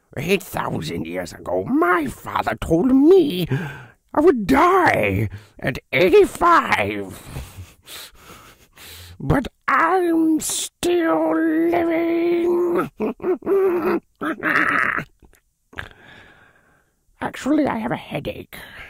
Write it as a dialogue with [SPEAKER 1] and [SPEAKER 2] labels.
[SPEAKER 1] 8,000 years ago, my father told me I would die at 85. But I'm still living. Actually, I have a headache.